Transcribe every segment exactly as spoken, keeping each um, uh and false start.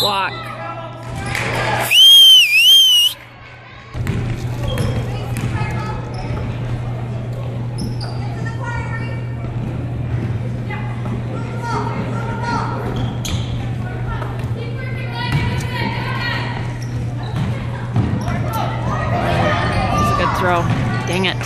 Block. That's a good throw. Dang it.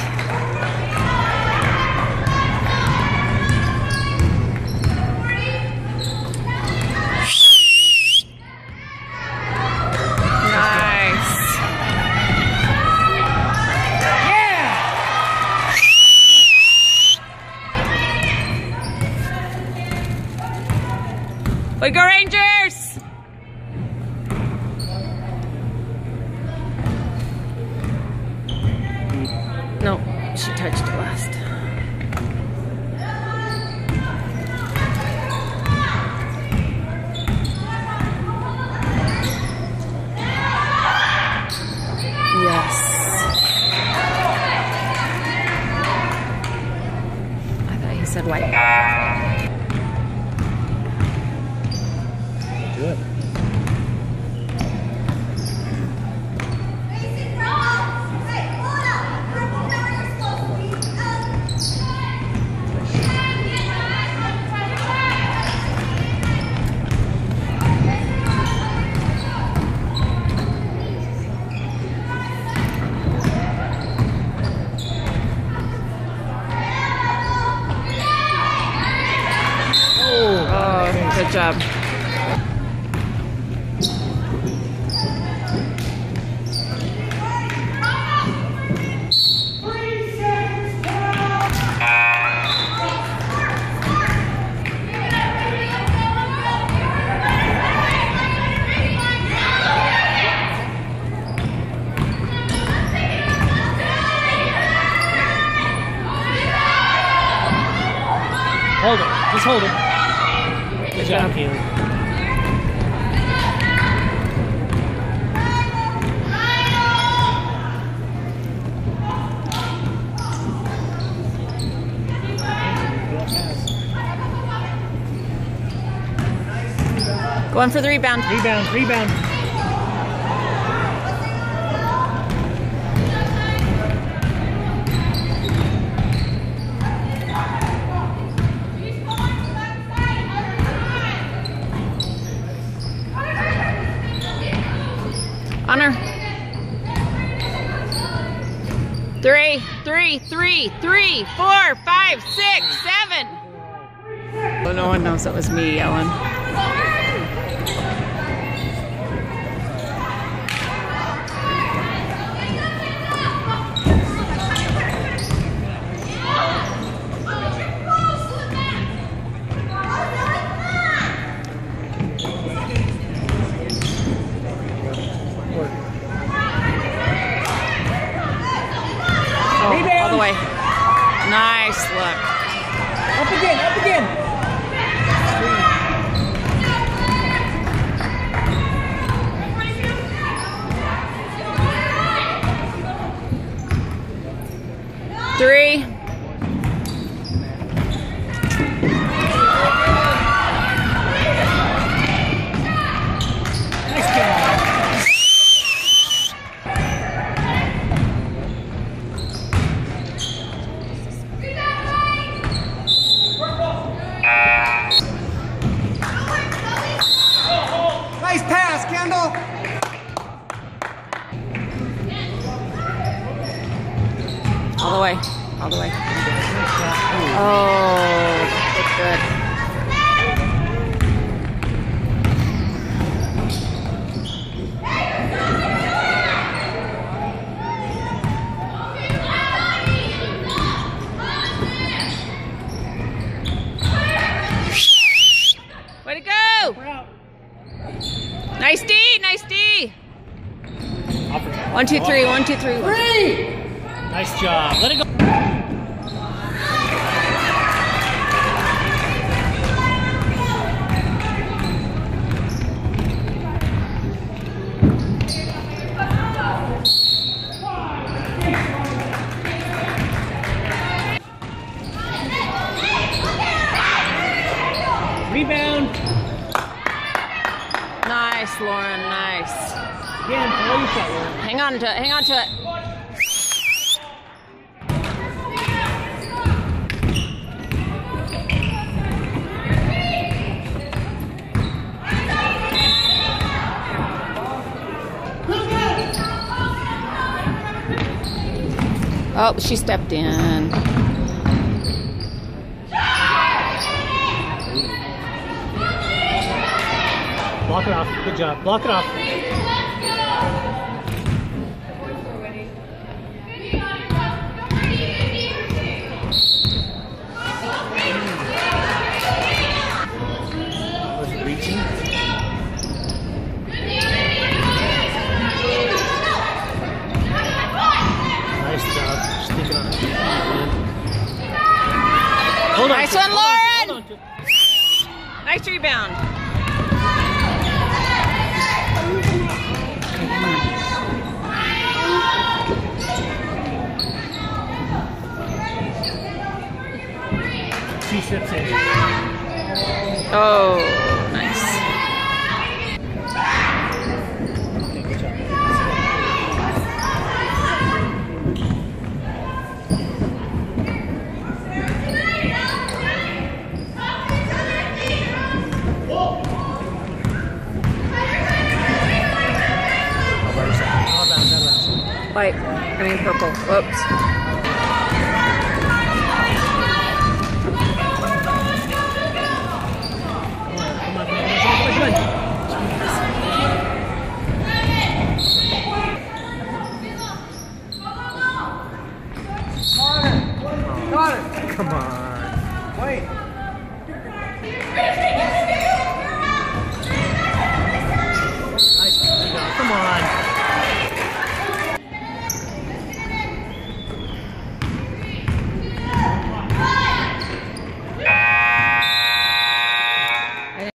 We go Rangers! No, she touched it last. Yes. I thought he said white. Good. Oh, good job. Hold it. Just hold it. Good job, Kaylee. Going for the rebound. Rebound, rebound. Honor. Three, three, three, three, four, five, six, seven. Oh, no one knows it was me yelling. All the way. Nice look. Up again, up again. Three. Nice job. Nice pass, Kendall. All the way. All the way. Oh, that's good. Way to go! Nice D, nice D. One, two, three, one, two, three. One. Three! Nice job. Let it go. Rebound. Nice. Nice, Lauren. Nice. Again, follow your shot, Lauren. Hang on to it. Hang on to it. Oh, she stepped in. Block it off. Good job. Block it off. Was it reaching? Nice job. Stick it on. Hold on. Nice one, Hold on. Lauren. Hold on. Nice rebound. She steps in. Oh, nice. Okay, good job. White. I mean purple. Whoops. Come on. Wait. Nice. Come on.